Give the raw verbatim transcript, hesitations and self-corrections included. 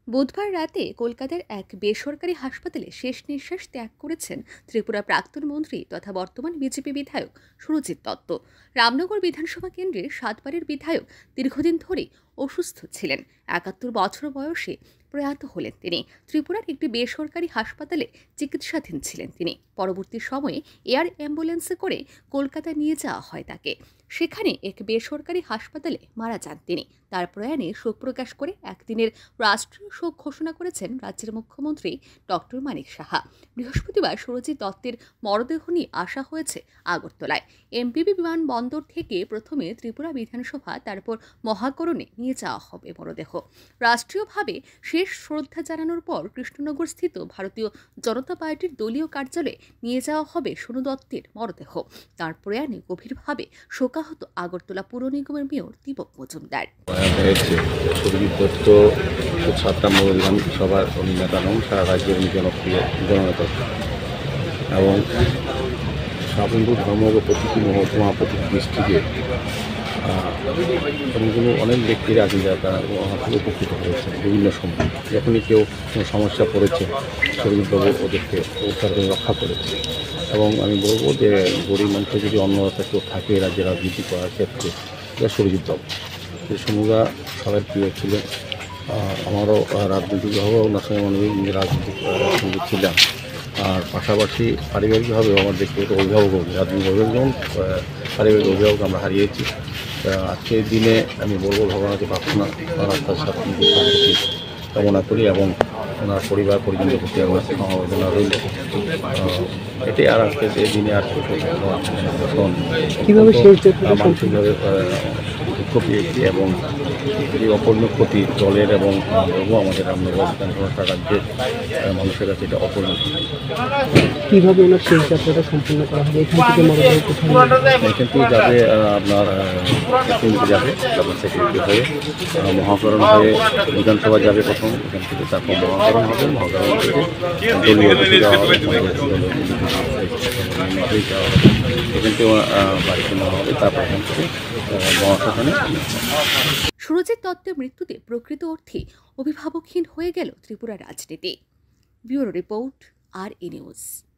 বুধবার রাতে কলকাতার এক বেসরকারি হাসপাতালে শেষ নিঃশ্বাস ত্যাগ করেছেন ত্রিপুরা প্রাক্তন মন্ত্রী তথা বর্তমান বিজেপি বিধায়ক সুরজিৎ দত্ত। রামনগর বিধানসভা কেন্দ্রের সাতবারের বিধায়ক দীর্ঘদিন ধরেই অসুস্থ ছিলেন। একাত্তর বছর বয়সে প্রয়াত হলেন তিনি। ত্রিপুরার একটি বেসরকারি হাসপাতালে চিকিৎসাধীন ছিলেন তিনি। পরবর্তী সময়ে এয়ার অ্যাম্বুলেন্সে করে কলকাতায় নিয়ে যাওয়া হয় তাকে। সেখানে এক বেসরকারি হাসপাতালে মারা যান তিনি। তার প্রয়াণে শোক প্রকাশ করে একদিনের রাষ্ট্রীয় শোক ঘোষণা করেছেন রাজ্যের মুখ্যমন্ত্রী ডক্টর মানিক সাহা। বৃহস্পতিবার সুরজিৎ দত্তের মরদেহ নিয়ে আসা হয়েছে আগরতলায়। এমপিবি বিমানবন্দর থেকে প্রথমে ত্রিপুরা বিধানসভা, তারপর মহাকরণে নিয়ে যাওয়া হবে মরদেহ। রাষ্ট্রীয়ভাবে শেষ শ্রদ্ধা জানানোর পর কৃষ্ণনগর স্থিত ভারতীয় জনতা পার্টির দলীয় কার্যালয়ে নিয়ে যাওয়া হবে সোনু দত্তের মরদেহ। তার প্রয়াণে গভীরভাবে শোকাহত আগরতলা পুর নিগমের মেয়র দীপক মজুমদার। সুরজিৎ দত্ত সাতটা বিধানসভার নেতা এবং সারা রাজ্যের জনপ্রিয় জননেতা এবং স্বাবন্ধু ধর্ম প্রতিটি মহকুমা প্রতিটি ডিস্ট্রিক্টে এমনগুলো অনেক ব্যক্তিরা আছেন যারা তারা উপকৃত হয়েছে বিভিন্ন সময়। যখনই কেউ কোনো সমস্যা পড়েছে সুরজিৎবাবু ওদেরকে উদ্ধার করে রক্ষা করেছে। এবং আমি বলবো যে গরিব মানুষের যদি অন্য কেউ থাকে রাজ্যে রাজনীতি করার ক্ষেত্রে এটা সুরজিৎবাবু। যে সমুদা সবার প্রিয় ছিলেন। আমারও রাজনীতিকভাবে ওনার সঙ্গে মনে রাজনীতিক সঙ্গে ছিলাম। আর পাশাপাশি পারিবারিকভাবেও আমার দেখতে একটা অভিভাবক রাজনীতি অভিভাবক যেমন পারিবারিক অভিভাবক আমরা হারিয়েছি। আজকের দিনে আমি বলবো ভগবানকে প্রার্থনা রাস্তার সাথে কামনা করি এবং ওনার পরিবার পরিজনদের প্রতি আমার সমবেদনা রইল। এটাই আর আজকে এই দিনে আর কীভাবে মানসিকভাবে দুঃখ পেয়েছি এবং এই অপূর্ণ ক্ষতি জলের এবং আমাদের রামনগর বিধানসভা রাজ্যের মানুষের কাছে এটা অপূর্ণ। কীভাবে ওনার শেষ যাত্রাটা সম্পূর্ণ করা হবে? এখান থেকে এখান থেকে যাবে আপনার যাবে ডাবল সেক্রেটারি হয়ে মহাকরণ হয়ে বিধানসভা যাবে প্রথম। এখান থেকে তারপর মহাকরণ হবে, মহাকরণ থেকে দলীয় অফিসে যাওয়া হবে, যাওয়া হবে, এখান থেকে বাড়িতে নেওয়া হবে, তারপর এখান থেকে মহাশাসনে। সুরজিৎ দত্তের মৃত্যুতে প্রকৃত অর্থে অভিভাবকহীন হয়ে গেল ত্রিপুরা রাজনীতি। ব্যুরো রিপোর্ট, আর ই নিউজ।